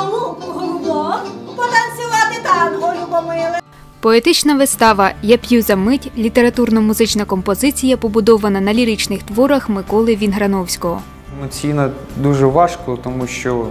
голубок, потанцювати танго, любомиле. Поетична вистава «Я п'ю за мить» – літературно-музична композиція, побудована на ліричних творах Миколи Вінграновського. Емоційно дуже важко, тому що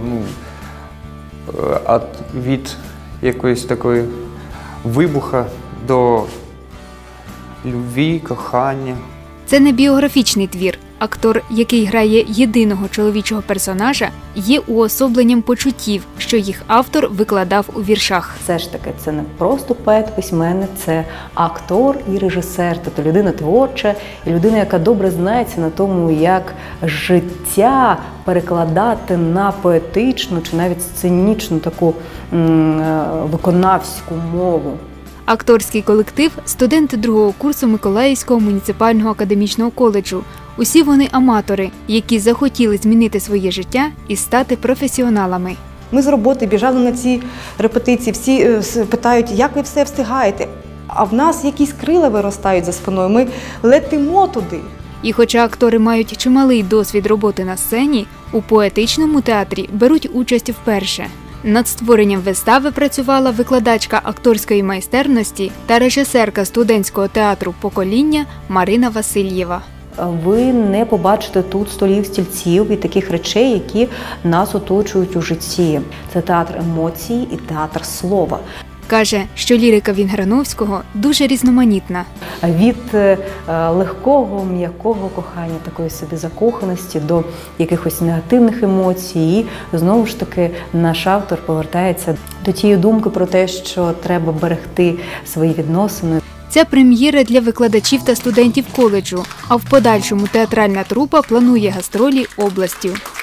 від якоїсь такої вибуха до любві, кохання. Це не біографічний твір. Актор, який грає єдиного чоловічого персонажа, є уособленням почуттів, що їх автор викладав у віршах. Все ж таки, це не просто поет-письменник, це актор і режисер, тобто людина творча, і людина, яка добре знається на тому, як життя перекладати на поетичну чи навіть сценічну таку виконавську мову. Акторський колектив – студенти другого курсу Миколаївського муніципального академічного коледжу. Усі вони аматори, які захотіли змінити своє життя і стати професіоналами. Ми з роботи біжали на ці репетиції, всі питають, як ви все встигаєте. А в нас якісь крила виростають за спиною, ми летимо туди. І хоча актори мають чималий досвід роботи на сцені, у поетичному театрі беруть участь вперше. Над створенням вистави працювала викладачка акторської майстерності та режисерка студентського театру «Покоління» Марина Васильєва. Ви не побачите тут столів, стільців і таких речей, які нас оточують у житті. Це театр емоцій і театр слова. Каже, що лірика Вінграновського дуже різноманітна. Від легкого, м'якого кохання, такої собі закоханості, до якихось негативних емоцій. І знову ж таки наш автор повертається до тієї думки про те, що треба берегти свої відносини. Ця прем'єра для викладачів та студентів коледжу, а в подальшому театральна трупа планує гастролі областю.